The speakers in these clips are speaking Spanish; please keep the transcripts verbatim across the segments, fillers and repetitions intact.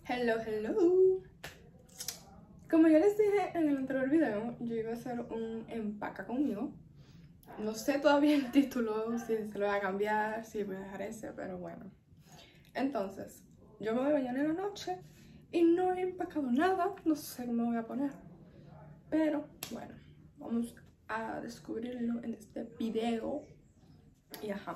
Hello, hello. Como ya les dije en el anterior video, yo iba a hacer un empaca conmigo. No sé todavía el título, si se lo voy a cambiar, si voy a dejar ese, pero bueno. Entonces, yo me voy mañana en la noche y no he empacado nada, no sé qué me voy a poner. Pero bueno, vamos a descubrirlo en este video. Y ajá.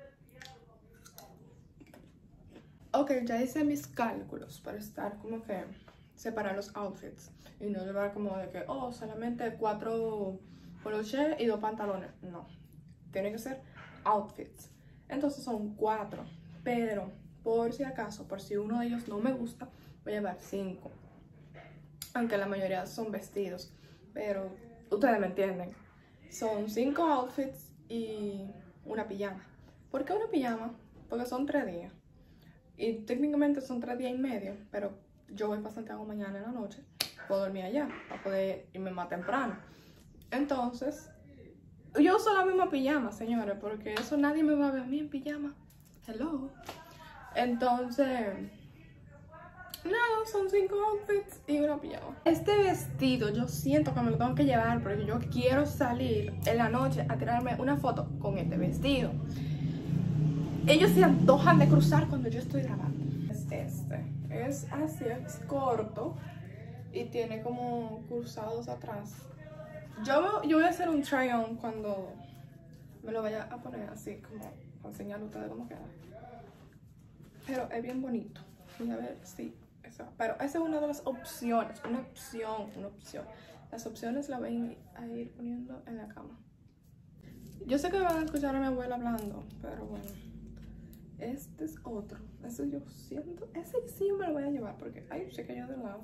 Ok, ya hice mis cálculos para estar como que separar los outfits y no llevar como de que, oh, solamente cuatro poloché y dos pantalones. No, tiene que ser outfits. Entonces son cuatro, pero por si acaso, por si uno de ellos no me gusta, voy a llevar cinco. Aunque la mayoría son vestidos, pero ustedes me entienden. Son cinco outfits y una pijama. ¿Por qué una pijama? Porque son tres días. Y técnicamente son tres días y medio, pero yo voy para Santiago mañana en la noche. Puedo dormir allá para poder irme más temprano. Entonces, yo uso la misma pijama, señores, porque eso nadie me va a ver a mí en pijama. Hello. Entonces, nada, son cinco outfits y una pijama. Este vestido yo siento que me lo tengo que llevar porque yo quiero salir en la noche a tirarme una foto con este vestido. Ellos se antojan de cruzar cuando yo estoy grabando. Es este. Es así, es corto. Y tiene como cruzados atrás. Yo, yo voy a hacer un try on cuando me lo vaya a poner así, como para enseñarle a ustedes cómo queda. Pero es bien bonito. Voy a ver si eso. Pero esa es una de las opciones. Una opción, una opción. Las opciones las voy a ir poniendo en la cama. Yo sé que van a escuchar a mi abuela hablando, pero bueno. Este es otro. Ese yo siento. Ese sí yo me lo voy a llevar porque. Ay, se cayó de lado.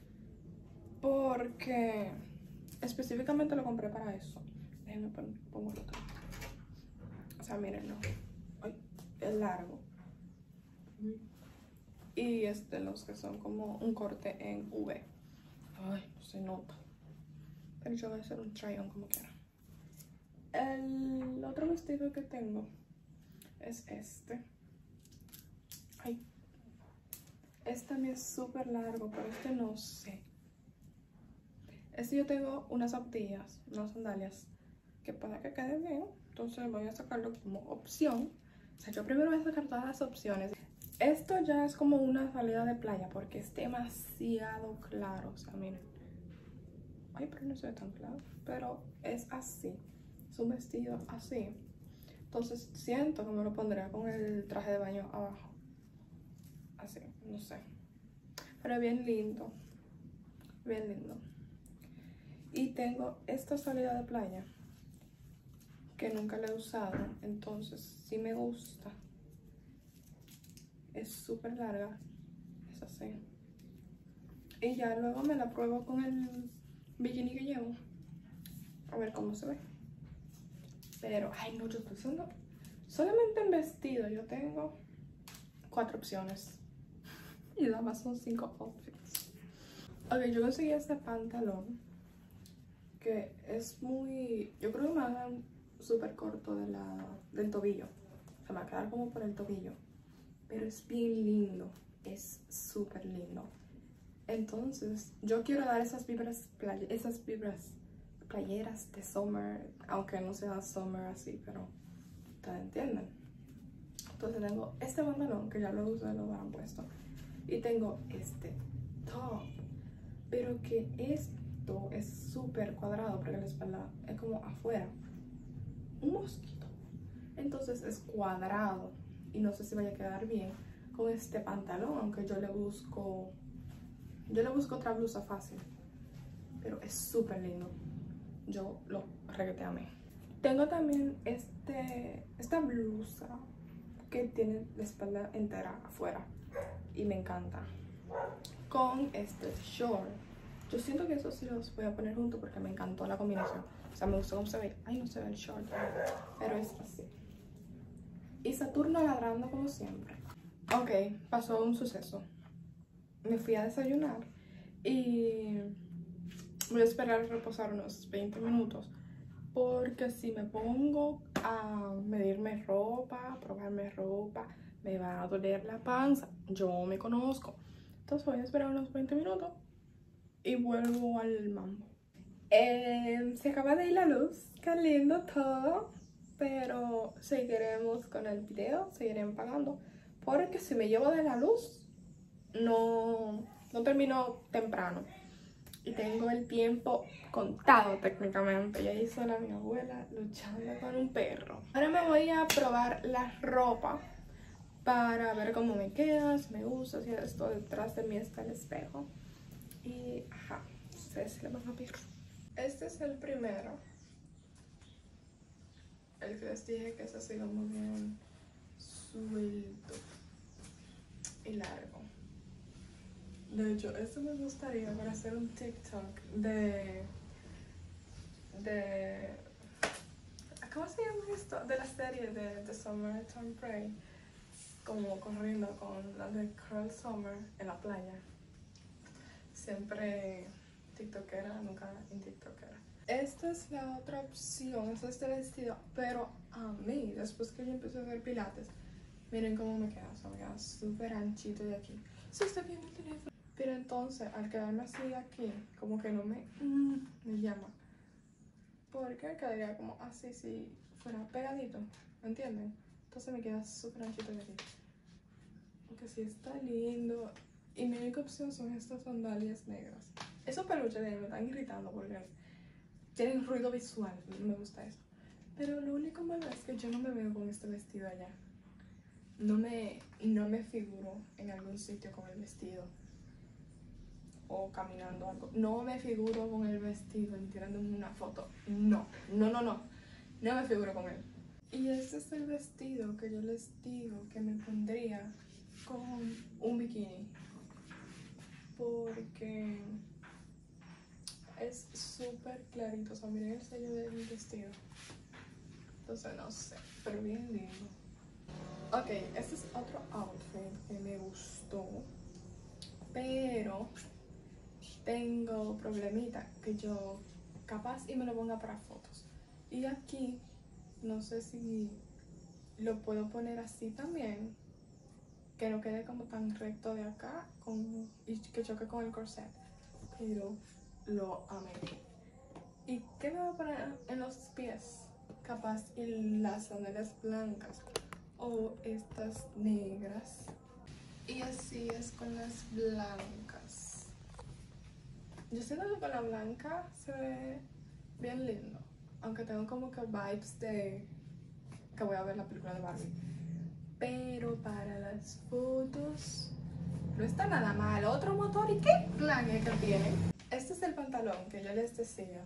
Porque específicamente lo compré para eso. Déjenme poner, pongo el otro. O sea, miren, no. Ay, es largo. Y es de los que son como un corte en V. Ay, no se nota. Pero yo voy a hacer un try on como quiera. El otro vestido que tengo es este. Ay, este también es súper largo, pero este no sé. Este yo tengo unas zapatillas, unas sandalias que pueda que quede bien. Entonces voy a sacarlo como opción. O sea, yo primero voy a sacar todas las opciones. Esto ya es como una salida de playa porque es demasiado claro. O sea, miren. Ay, pero no se ve tan claro. Pero es así. Es un vestido así. Entonces siento que me lo pondré con el traje de baño abajo. Así, no sé. Pero bien lindo. Bien lindo. Y tengo esta salida de playa que nunca la he usado. Entonces sí me gusta. Es súper larga. Es así. Y ya luego me la pruebo con el bikini que llevo. A ver cómo se ve. Pero, ay no, yo estoy usando solamente en vestido. Yo tengo cuatro opciones. Y nada más son cinco outfits. Ok, yo conseguí este pantalón. Que es muy... Yo creo que me va a dar súper corto de la, del tobillo. Se me va a quedar como por el tobillo. Pero es bien lindo. Es súper lindo. Entonces, yo quiero dar esas vibras, play, esas vibras playeras de summer. Aunque no sea summer así, pero ustedes entienden. Entonces tengo este pantalón, que ya lo ustedes lo han puesto. Y tengo este top. Pero que esto es súper cuadrado porque la espalda es como afuera. Un mosquito. Entonces es cuadrado. Y no sé si vaya a quedar bien con este pantalón. Aunque yo le busco... Yo le busco otra blusa fácil. Pero es súper lindo. Yo lo regueteé a mí. Tengo también este, esta blusa que tiene la espalda entera afuera. Y me encanta. Con este short. Yo siento que esos sí los voy a poner juntos porque me encantó la combinación. O sea, me gustó cómo se ve. Ay, no se ve el short. Pero es así. Y Saturno ladrando como siempre. Ok, pasó un suceso. Me fui a desayunar y voy a esperar a reposar unos veinte minutos. Porque si me pongo a medirme ropa, a probarme ropa, me va a doler la panza. Yo me conozco. Entonces voy a esperar unos veinte minutos y vuelvo al mambo. Eh, se acaba de ir la luz, qué lindo todo, pero seguiremos con el video, seguiremos pagando, porque si me llevo de la luz, no, no termino temprano y tengo el tiempo contado técnicamente. Ya hizo la mi abuela luchando con un perro. Ahora me voy a probar la ropa para ver cómo me queda, si me gusta, si esto detrás de mí está el espejo. Y ajá, ustedes le van a ver. Este es el primero. El que les dije que es así como bien suelto y largo. De hecho, esto me gustaría para hacer un TikTok de... de... ¿Cómo se llama esto? De la serie de The Summer Time Prey. Como corriendo con la de Cruel Summer en la playa. Siempre tiktokera, nunca en tiktokera. Esta es la otra opción, es este vestido, pero a mí, después que yo empecé a hacer pilates, miren cómo me queda, o sea, me queda súper anchito de aquí. Se está viendo el teléfono. Pero entonces, al quedarme así de aquí, como que no me, mm, me llama. Porque me quedaría como así si fuera pegadito, ¿me entienden? Entonces me queda súper anchito de aquí. Aunque sí está lindo. Y mi única opción son estas sandalias negras. Esos peluches de ahí me están irritando porque tienen ruido visual, no me gusta eso. Pero lo único malo es que yo no me veo con este vestido allá. No me, no me figuro en algún sitio con el vestido. O caminando algo. No me figuro con el vestido ni tirándome una foto. No, no, no, no. No me figuro con él. Y este es el vestido que yo les digo que me pondría con un bikini. Porque es súper clarito. O sea, miren el sello del vestido. Entonces no sé, pero bien lindo. Ok, este es otro outfit que me gustó. Pero tengo problemita que yo capaz y me lo ponga para fotos. Y aquí no sé si lo puedo poner así también, que no quede como tan recto de acá con, y que choque con el corset. Pero lo amé. ¿Y qué me voy a poner en los pies? Capaz y las sandalias blancas o estas negras. Y así es con las blancas. Yo siento que con la blanca se ve bien lindo. Aunque tengo como que vibes de que voy a ver la película de Barbie. Pero para las fotos no está nada mal. Otro motor, ¿y qué plan es que tiene? Este es el pantalón que yo les decía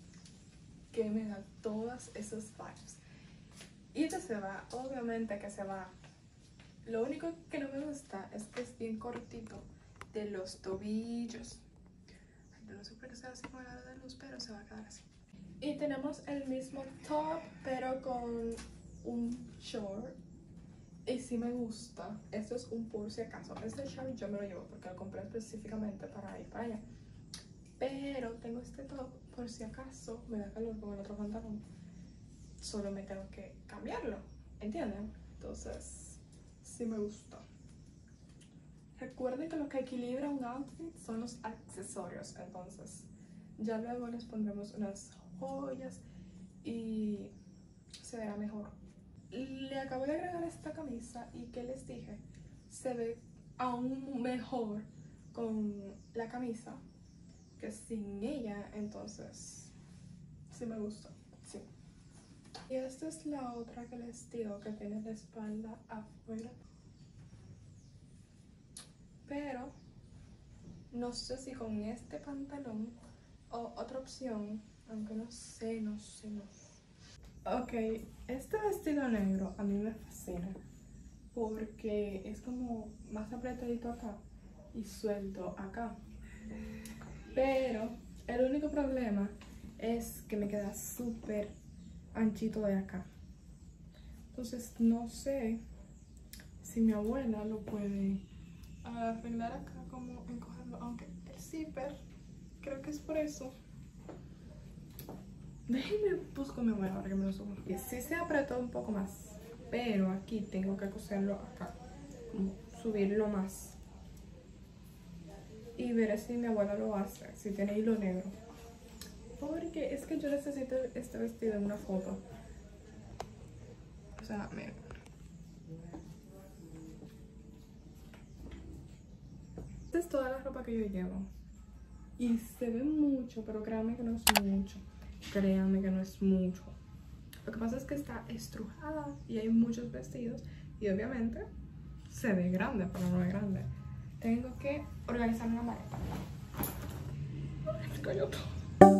que me da todas esos vibes. Y este se va, obviamente que se va. Lo único que no me gusta es que es bien cortito de los tobillos. Ay, no sé por qué se hace con la de luz, pero se va a quedar así. Y tenemos el mismo top, pero con un short. Y sí me gusta. Esto es un por si acaso. Este short yo me lo llevo porque lo compré específicamente para ir para allá. Pero tengo este top por si acaso me da calor con el otro pantalón. Solo me tengo que cambiarlo, ¿entienden? Entonces, sí me gusta. Recuerden que lo que equilibra un outfit son los accesorios. Entonces, ya luego les pondremos unas joyas y se verá mejor. Le acabo de agregar esta camisa y ¿qué les dije? Se ve aún mejor con la camisa que sin ella, entonces sí me gusta, sí. Y esta es la otra que les digo que tiene la espalda afuera. Pero no sé si con este pantalón o otra opción, aunque no sé, no sé, no sé. Ok, este vestido negro a mí me fascina porque es como más apretadito acá y suelto acá. Pero el único problema es que me queda súper anchito de acá. Entonces no sé si mi abuela lo puede arreglar acá, como encogerlo, aunque el zipper, creo que es por eso. Déjenme busco a mi abuela para que me lo suba. Y sí se apretó un poco más, pero aquí tengo que coserlo acá, como subirlo más. y veré si mi abuela lo hace, si tiene hilo negro. Porque es que yo necesito este vestido en una foto. O sea, miren. Esta es toda la ropa que yo llevo. Y se ve mucho, pero créanme que no es mucho. Créanme que no es mucho. Lo que pasa es que está estrujada y hay muchos vestidos. Y obviamente se ve grande, pero no es grande. Tengo que organizar una maleta. Ay, me cayó todo.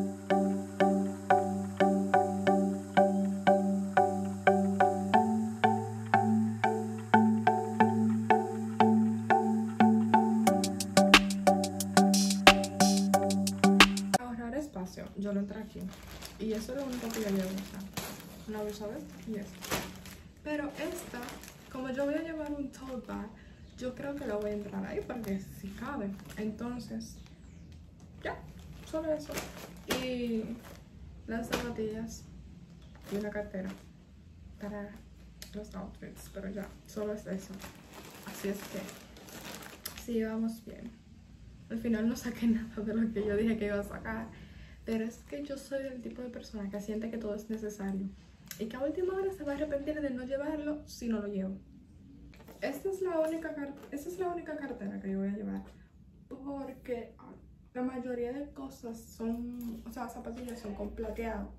Yo lo entré aquí y eso es lo único que yo llevo, o sea, una bolsa de y esto. Pero esta, como yo voy a llevar un tote bag, yo creo que lo voy a entrar ahí porque si cabe. Entonces, ya, solo eso. Y las zapatillas y una cartera para los outfits, pero ya, solo es eso. Así es que, sí, vamos bien. Al final no saqué nada de lo que yo dije que iba a sacar. Pero es que yo soy el tipo de persona que siente que todo es necesario y que a última hora se va a arrepentir de no llevarlo si no lo llevo. Esta es la única, esta es la única cartera que yo voy a llevar porque la mayoría de cosas son, o sea, zapatillas son con plateado.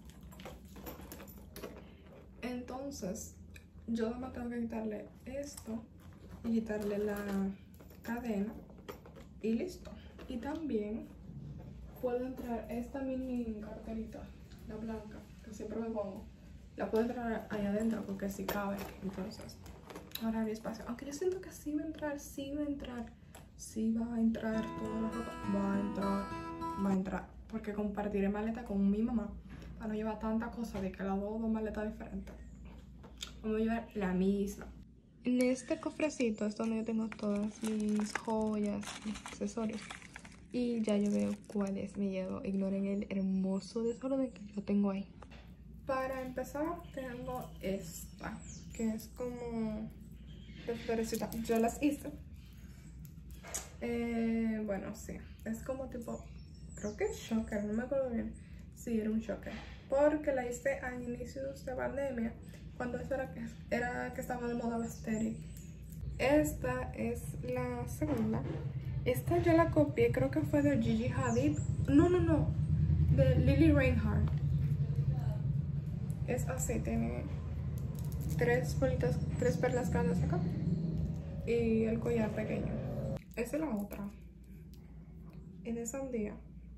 Entonces, yo nada más tengo que quitarle esto y quitarle la cadena y listo. Y también puedo entrar esta mini carterita, la blanca, que siempre me pongo. La puedo entrar ahí adentro porque sí cabe. Entonces, ahora hay espacio. Aunque yo siento que sí va a entrar, sí va a entrar, sí va a entrar toda la ropa. Va a entrar, va a entrar. Porque compartiré maleta con mi mamá para no llevar tanta cosa de que la dos dos maletas diferentes. Vamos a llevar la misma. En este cofrecito es donde yo tengo todas mis joyas, mis accesorios. Y ya yo veo cuáles me llevo. Ignoren el hermoso desorden que yo tengo ahí. Para empezar tengo esta, que es como de florecita. Yo las hice. Eh, bueno, sí. Es como tipo, creo que es shocker, no me acuerdo bien. Sí, era un shocker. Porque la hice a inicios de pandemia, cuando eso era que, era que estaba de moda la aesthetic. Esta es la segunda. Esta yo la copié, creo que fue de Gigi Hadid. No, no, no. De Lily Reinhardt. Es así, tiene tres bolitas, tres perlas grandes acá. Y el collar pequeño. Esa es la otra. Es de sandía.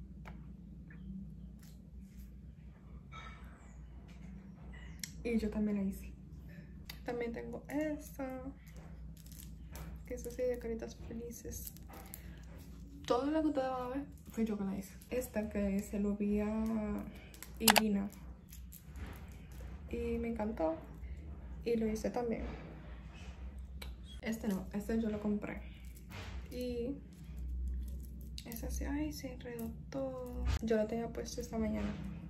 Y yo también la hice. También tengo esta, que es así de caritas felices. Todo lo que ustedes van a ver fue yo que la hice. Esta que se lo vi a Irina y me encantó y lo hice también. Este no, este yo lo compré y es así. Ay, se enredó todo. Yo lo tenía puesto esta mañana